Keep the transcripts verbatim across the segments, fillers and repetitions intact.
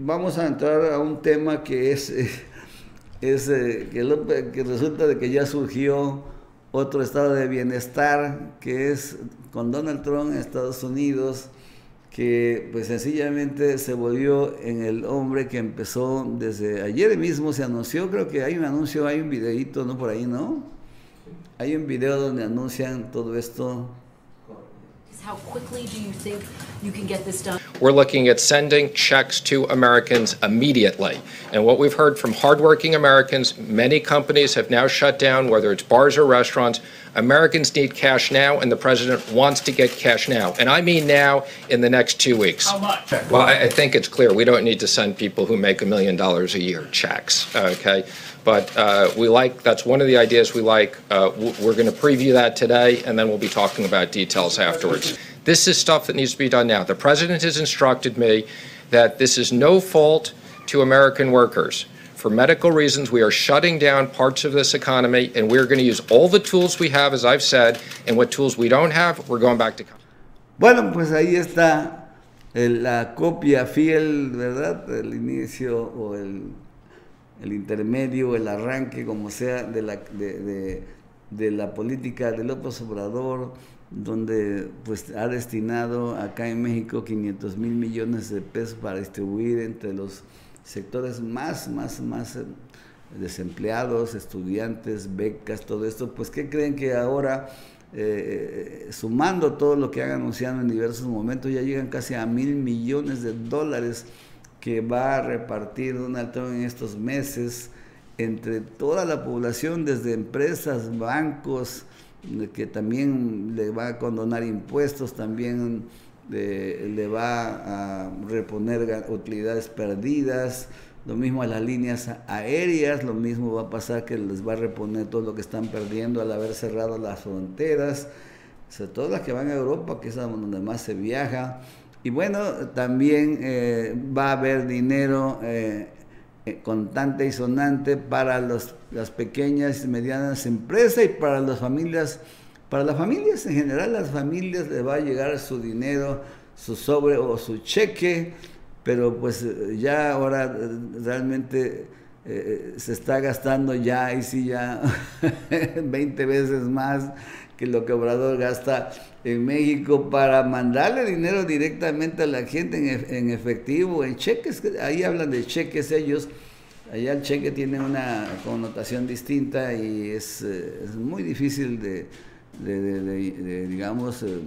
vamos a entrar a un tema que es, eh, es eh, que, lo, que resulta de que ya surgió otro estado de bienestar, que es con Donald Trump en Estados Unidos, que pues sencillamente se volvió en el hombre que empezó desde ayer mismo, se anunció, creo que hay un anuncio, hay un videíto, ¿no? Por ahí, ¿no? Hay un video donde anuncian todo esto. How quickly do you think you can get this done? We're looking at sending checks to Americans immediately. And what we've heard from hardworking Americans, many companies have now shut down, whether it's bars or restaurants. Americans need cash now, and the president wants to get cash now. And I mean now, in the next two weeks. How much? Well, I, I think it's clear. We don't need to send people who make a million dollars a year checks, okay? But uh, we like, that's one of the ideas we like. Uh, we're going to preview that today, and then we'll be talking about details afterwards. This is stuff that needs to be done now. The president has instructed me that this is no fault to American workers. For medical reasons, we are shutting down parts of this economy, and we're going to use all the tools we have, as I've said, and what tools we don't have, we're going back to... Bueno, pues ahí está el, la copia fiel, ¿verdad? El inicio o el... el intermedio, el arranque, como sea, de la, de, de, de la política de López Obrador, donde pues ha destinado acá en México quinientos mil millones de pesos para distribuir entre los sectores más, más, más desempleados, estudiantes, becas, todo esto. Pues, ¿qué creen que ahora, eh, sumando todo lo que han anunciado en diversos momentos, ya llegan casi a mil millones de dólares que va a repartir Donald Trump en estos meses entre toda la población, desde empresas, bancos, que también le va a condonar impuestos, también le, le va a reponer utilidades perdidas, lo mismo a las líneas aéreas, lo mismo va a pasar que les va a reponer todo lo que están perdiendo al haber cerrado las fronteras, sobre todo las que van a Europa, que es donde más se viaja. Y bueno, también eh, va a haber dinero eh, eh, contante y sonante para los, las pequeñas y medianas empresas y para las familias, para las familias en general. Las familias les va a llegar su dinero, su sobre o su cheque, pero pues ya ahora realmente eh, se está gastando ya, y sí ya, veinte veces más que lo que Obrador gasta en México para mandarle dinero directamente a la gente en, en efectivo, en cheques. Ahí hablan de cheques ellos, allá el cheque tiene una connotación distinta y es, es muy difícil de, de, de, de, de digamos, eh,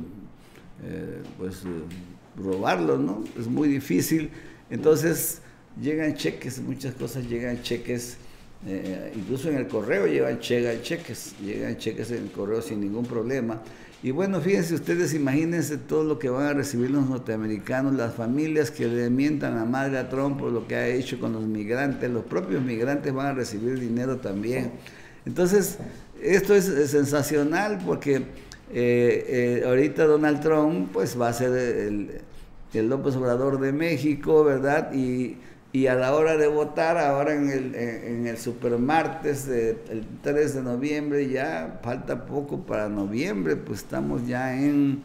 eh, pues eh, robarlo, ¿no? Es muy difícil. Entonces llegan cheques, muchas cosas llegan cheques. Eh, incluso en el correo llegan, llegan cheques, llegan cheques en el correo sin ningún problema. Y bueno, fíjense ustedes, imagínense todo lo que van a recibir los norteamericanos, las familias que le mientan a madre a Trump por lo que ha hecho con los migrantes, los propios migrantes van a recibir dinero también. Entonces, esto es, es sensacional porque eh, eh, ahorita Donald Trump pues va a ser el, el López Obrador de México, ¿verdad? Y Y a la hora de votar, ahora en el, en el supermartes, de, el tres de noviembre, ya falta poco para noviembre, pues estamos ya en,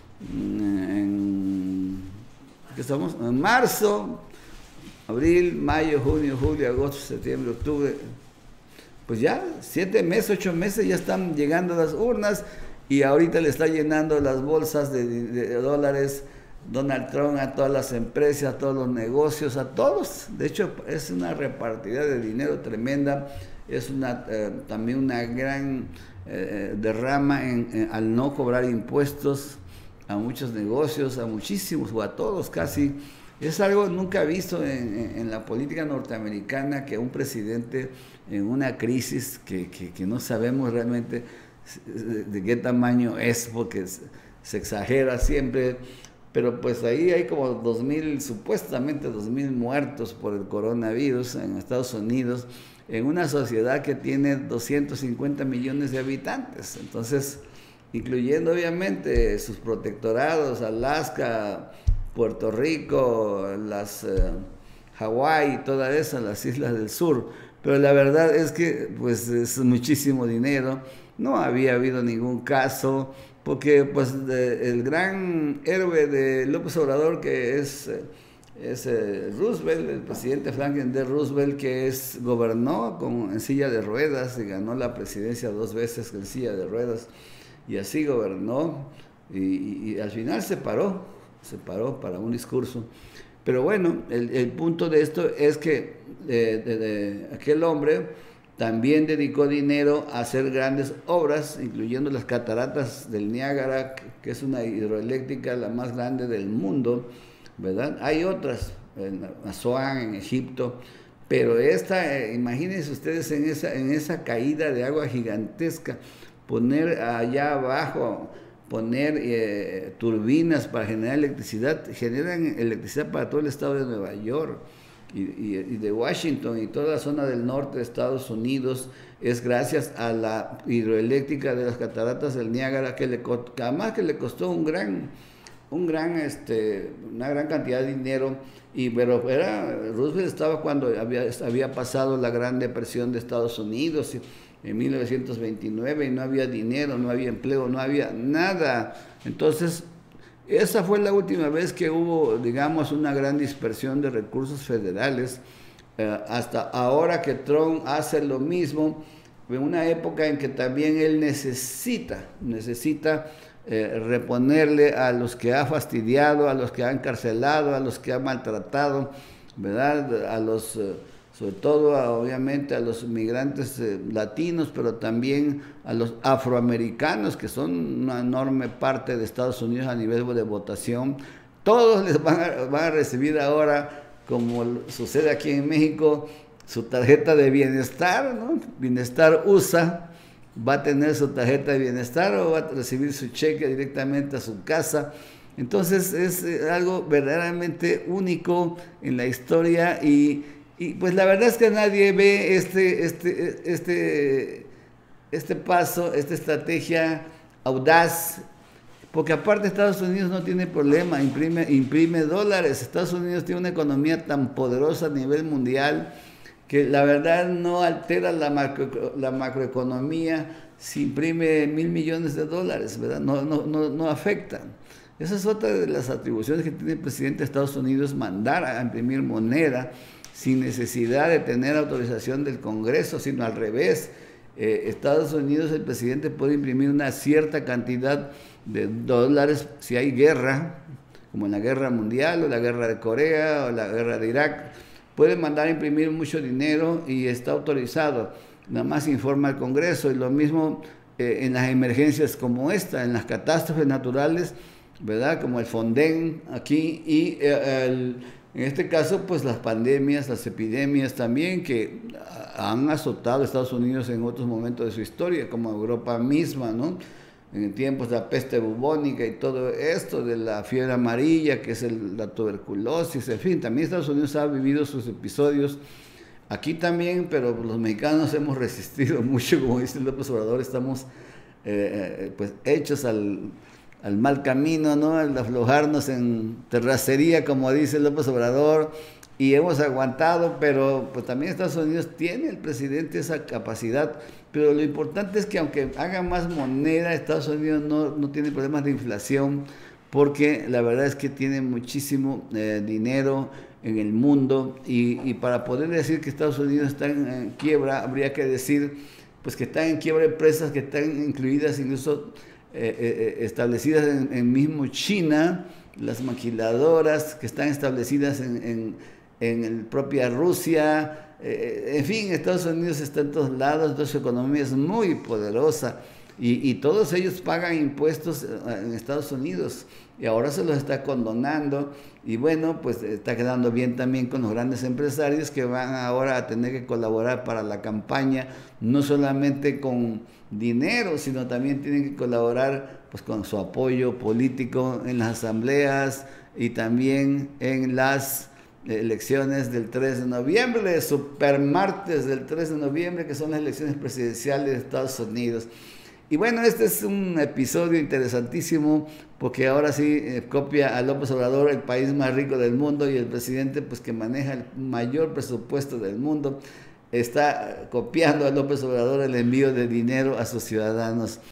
en, ¿qué estamos? En marzo, abril, mayo, junio, julio, agosto, septiembre, octubre. Pues ya siete meses, ocho meses ya están llegando las urnas y ahorita le está llenando las bolsas de, de, de dólares Donald Trump a todas las empresas, a todos los negocios, a todos. De hecho, es una repartida de dinero tremenda, es una, eh, también una gran eh, derrama en, en, al no cobrar impuestos a muchos negocios, a muchísimos o a todos casi. Es algo nunca visto en, en, en la política norteamericana, que un presidente en una crisis que, que, que no sabemos realmente de, de qué tamaño es, porque se exagera siempre. Pero pues ahí hay como dos mil, supuestamente dos mil muertos por el coronavirus en Estados Unidos, en una sociedad que tiene doscientos cincuenta millones de habitantes. Entonces, incluyendo obviamente sus protectorados, Alaska, Puerto Rico, las eh, Hawái, todas esas, las islas del sur. Pero la verdad es que pues es muchísimo dinero, no había habido ningún caso, porque pues de, el gran héroe de López Obrador, que es es eh, Roosevelt, el presidente Franklin D. Roosevelt, que es, gobernó con, en silla de ruedas y ganó la presidencia dos veces en silla de ruedas, y así gobernó, y, y, y al final se paró, se paró para un discurso. Pero bueno, el, el punto de esto es que eh, de, de, aquel hombre también dedicó dinero a hacer grandes obras, incluyendo las cataratas del Niágara, que es una hidroeléctrica la más grande del mundo, ¿verdad? Hay otras, en Asuán, en Egipto, pero esta, eh, imagínense ustedes en esa, en esa caída de agua gigantesca, poner allá abajo, poner eh, turbinas para generar electricidad, generan electricidad para todo el estado de Nueva York y, y, y de Washington y toda la zona del norte de Estados Unidos, es gracias a la hidroeléctrica de las cataratas del Niágara, que, le, que además que le costó un gran... un gran, este, una gran cantidad de dinero, y pero era, Roosevelt estaba cuando había, había pasado la Gran Depresión de Estados Unidos en mil novecientos veintinueve, y no había dinero, no había empleo, no había nada. Entonces, esa fue la última vez que hubo, digamos, una gran dispersión de recursos federales, eh, hasta ahora que Trump hace lo mismo, en una época en que también él necesita, necesita Eh, reponerle a los que ha fastidiado, a los que ha encarcelado, a los que ha maltratado, ¿verdad? A los, eh, sobre todo, a, obviamente, a los migrantes eh, latinos, pero también a los afroamericanos, que son una enorme parte de Estados Unidos a nivel de votación. Todos les van a, van a recibir ahora, como sucede aquí en México, su tarjeta de bienestar, ¿no? Bienestar U S A. Va a tener su tarjeta de bienestar o va a recibir su cheque directamente a su casa. Entonces es algo verdaderamente único en la historia, y, y pues la verdad es que nadie ve este, este, este, este paso, esta estrategia audaz, porque aparte Estados Unidos no tiene problema, imprime, imprime dólares. Estados Unidos tiene una economía tan poderosa a nivel mundial que la verdad no altera la, macro, la macroeconomía si imprime mil millones de dólares, ¿verdad? No, no, no, no afecta. Esa es otra de las atribuciones que tiene el presidente de Estados Unidos, mandar a imprimir moneda sin necesidad de tener autorización del Congreso, sino al revés. Eh, Estados Unidos, el presidente puede imprimir una cierta cantidad de dólares si hay guerra, como en la guerra mundial, o la guerra de Corea, o la guerra de Irak. Puede mandar a imprimir mucho dinero y está autorizado. Nada más informa al Congreso. Y lo mismo eh, en las emergencias como esta, en las catástrofes naturales, ¿verdad? Como el Fonden aquí, y eh, el, en este caso, pues las pandemias, las epidemias también, que han azotado a Estados Unidos en otros momentos de su historia, como Europa misma, ¿no? En tiempos de la peste bubónica y todo esto, de la fiebre amarilla, que es el, la tuberculosis, en fin, también Estados Unidos ha vivido sus episodios, aquí también, pero los mexicanos hemos resistido mucho, como dice López Obrador, estamos eh, pues hechos al, al mal camino, ¿no? Al aflojarnos en terracería, como dice López Obrador, y hemos aguantado, pero pues también Estados Unidos tiene, el presidente, esa capacidad. Pero lo importante es que aunque haga más moneda, Estados Unidos no, no tiene problemas de inflación, porque la verdad es que tiene muchísimo eh, dinero en el mundo, y, y para poder decir que Estados Unidos está en, en quiebra, habría que decir pues que están en quiebra empresas que están incluidas, incluso eh, eh, establecidas en, en mismo China, las maquiladoras que están establecidas en, en, en propia Rusia. Eh, en fin, Estados Unidos está en todos lados, entonces su economía es muy poderosa, y, y todos ellos pagan impuestos en Estados Unidos, y ahora se los está condonando, y bueno, pues está quedando bien también con los grandes empresarios que van ahora a tener que colaborar para la campaña, no solamente con dinero, sino también tienen que colaborar pues con su apoyo político en las asambleas y también en las elecciones del tres de noviembre, super martes del tres de noviembre, que son las elecciones presidenciales de Estados Unidos. Y bueno, este es un episodio interesantísimo, porque ahora sí eh, copia a López Obrador, el país más rico del mundo, y el presidente pues que maneja el mayor presupuesto del mundo, está copiando a López Obrador el envío de dinero a sus ciudadanos.